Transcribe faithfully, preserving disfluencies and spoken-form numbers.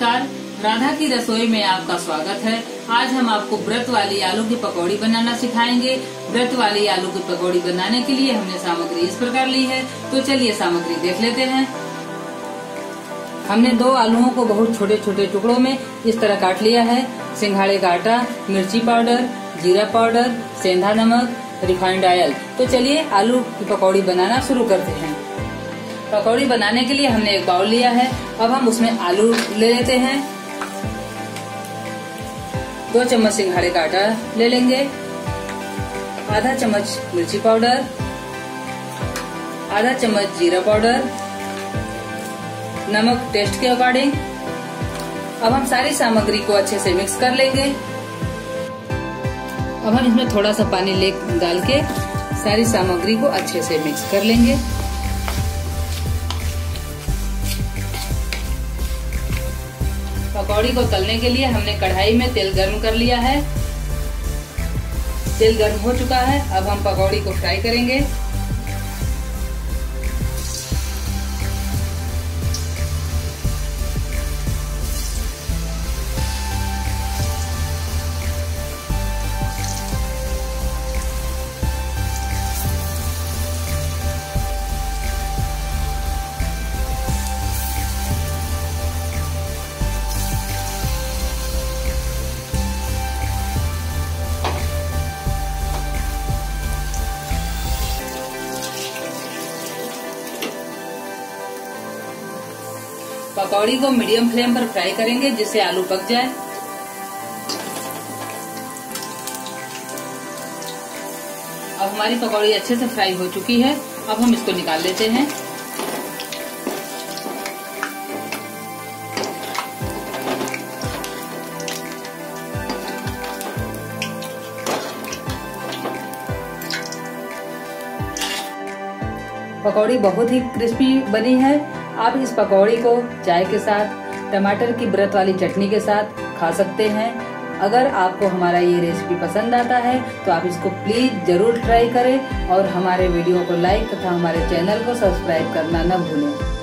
नमस्कार, राधा की रसोई में आपका स्वागत है। आज हम आपको व्रत वाली आलू की पकौड़ी बनाना सिखाएंगे। व्रत वाली आलू की पकौड़ी बनाने के लिए हमने सामग्री इस प्रकार ली है, तो चलिए सामग्री देख लेते हैं। हमने दो आलूओं को बहुत छोटे छोटे टुकड़ों में इस तरह काट लिया है। सिंघाड़े का आटा, मिर्ची पाउडर, जीरा पाउडर, सेंधा नमक, रिफाइंड ऑयल। तो चलिए आलू की पकौड़ी बनाना शुरू करते हैं। पकौड़ी बनाने के लिए हमने एक बाउल लिया है। अब हम उसमें आलू ले लेते हैं। दो चम्मच सिंघाड़े का आटा ले लेंगे, आधा चम्मच मिर्ची पाउडर, आधा चम्मच जीरा पाउडर, नमक टेस्ट के अकॉर्डिंग। अब हम सारी सामग्री को अच्छे से मिक्स कर लेंगे। अब हम इसमें थोड़ा सा पानी ले डाल के सारी सामग्री को अच्छे से मिक्स कर लेंगे। पकौड़ी को तलने के लिए हमने कढ़ाई में तेल गर्म कर लिया है। तेल गर्म हो चुका है। अब हम पकौड़ी को फ्राई करेंगे। पकौड़ी को मीडियम फ्लेम पर फ्राई करेंगे जिससे आलू पक जाए। अब हमारी पकौड़ी अच्छे से फ्राई हो चुकी है। अब हम इसको निकाल लेते हैं। पकौड़ी बहुत ही क्रिस्पी बनी है। आप इस पकौड़ी को चाय के साथ, टमाटर की व्रत वाली चटनी के साथ खा सकते हैं। अगर आपको हमारा ये रेसिपी पसंद आता है तो आप इसको प्लीज जरूर ट्राई करें और हमारे वीडियो को लाइक तथा हमारे चैनल को सब्सक्राइब करना न भूलें।